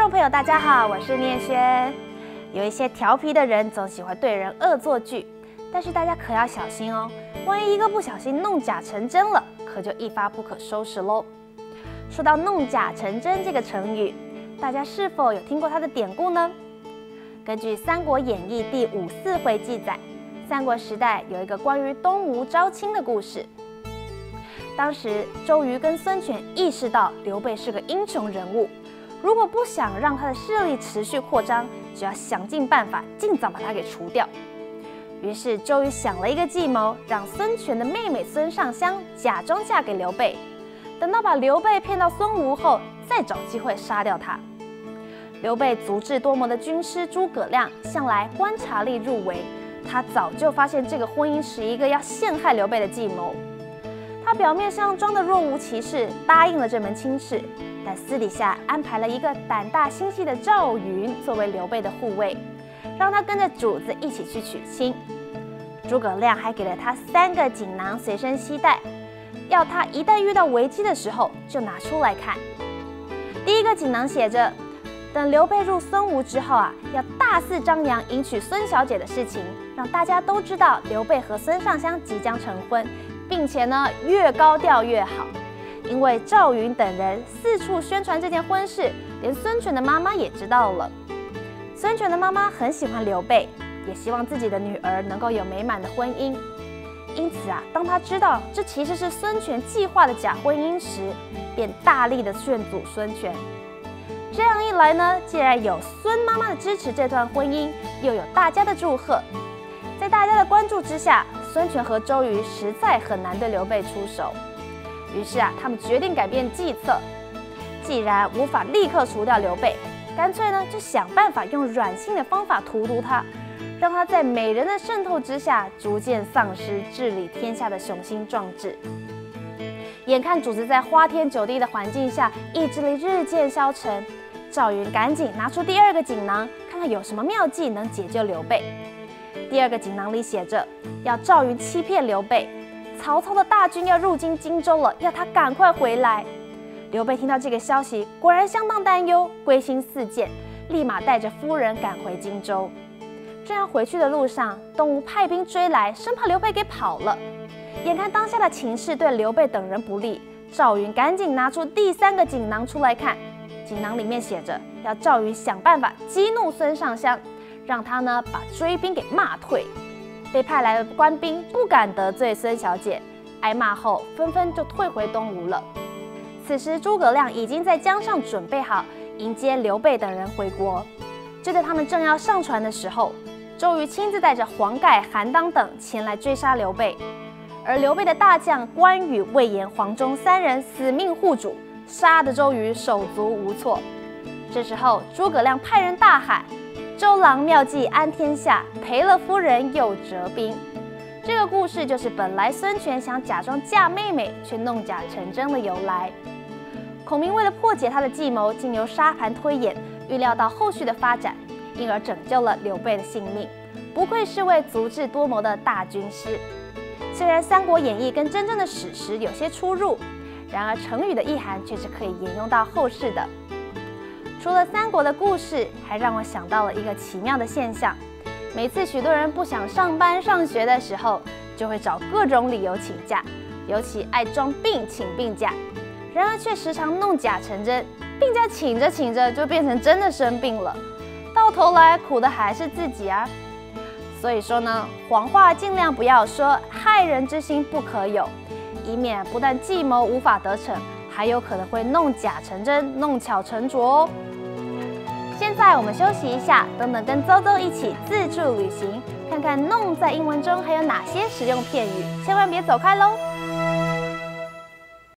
众朋友，大家好，我是念轩。有一些调皮的人总喜欢对人恶作剧，但是大家可要小心哦，万一一个不小心弄假成真了，可就一发不可收拾喽。说到弄假成真这个成语，大家是否有听过它的典故呢？根据《三国演义》第54回记载，三国时代有一个关于东吴招亲的故事。当时周瑜跟孙权意识到刘备是个英雄人物，如果不想让他的势力持续扩张，就要想尽办法尽早把他给除掉。于是周瑜想了一个计谋，让孙权的妹妹孙尚香假装嫁给刘备，等到把刘备骗到孙吴后，再找机会杀掉他。刘备足智多谋的军师诸葛亮向来观察力入微，他早就发现这个婚姻是一个要陷害刘备的计谋。他表面上装得若无其事，答应了这门亲事，但私底下安排了一个胆大心细的赵云作为刘备的护卫，让他跟着主子一起去娶亲。诸葛亮还给了他3个锦囊随身携带，要他一旦遇到危机的时候就拿出来看。第一个锦囊写着，等刘备入孙吴之后要大肆张扬迎娶孙小姐的事情，让大家都知道刘备和孙尚香即将成婚，并且越高调越好。因为赵云等人四处宣传这件婚事，连孙权的妈妈也知道了。孙权的妈妈很喜欢刘备，也希望自己的女儿能够有美满的婚姻。因此当他知道这其实是孙权计划的假婚姻时，便大力的劝阻孙权。这样一来既然有孙妈妈的支持这段婚姻，又有大家的祝贺，在大家的关注之下，孙权和周瑜实在很难对刘备出手。于是他们决定改变计策，既然无法立刻除掉刘备，干脆就想办法用软性的方法荼毒他，让他在美人的渗透之下，逐渐丧失治理天下的雄心壮志。眼看主子在花天酒地的环境下意志力日渐消沉，赵云赶紧拿出第2个锦囊，看看有什么妙计能解救刘备。第2个锦囊里写着，要赵云欺骗刘备，曹操的大军要入京荆州了，要他赶快回来。刘备听到这个消息，果然相当担忧，归心似箭，立马带着夫人赶回荆州。这样回去的路上，东吴派兵追来，生怕刘备给跑了。眼看当下的情势对刘备等人不利，赵云赶紧拿出第3个锦囊出来看。锦囊里面写着，要赵云想办法激怒孙尚香，让他把追兵给骂退。被派来的官兵不敢得罪孙小姐，挨骂后纷纷就退回东吴了。此时诸葛亮已经在江上准备好迎接刘备等人回国。就在他们正要上船的时候，周瑜亲自带着黄盖、韩当等前来追杀刘备，而刘备的大将关羽、魏延、黄忠3人死命护主，杀得周瑜手足无措。这时候诸葛亮派人大喊，周郎妙计安天下，赔了夫人又折兵。这个故事就是本来孙权想假装嫁妹妹，却弄假成真的由来。孔明为了破解他的计谋，经由沙盘推演，预料到后续的发展，因而拯救了刘备的性命。不愧是位足智多谋的大军师。虽然《三国演义》跟真正的史实有些出入，然而成语的意涵却是可以沿用到后世的。除了三国的故事，还让我想到了一个奇妙的现象。每次许多人不想上班上学的时候，就会找各种理由请假，尤其爱装病请病假，然而却时常弄假成真，病假请着请着就变成真的生病了，到头来苦的还是自己啊。所以说谎话尽量不要说，害人之心不可有，以免不但计谋无法得逞，还有可能会弄假成真，弄巧成拙哦。现在我们休息一下，等等跟周周一起自助旅行，看看弄在英文中还有哪些实用片语，千万别走开喽。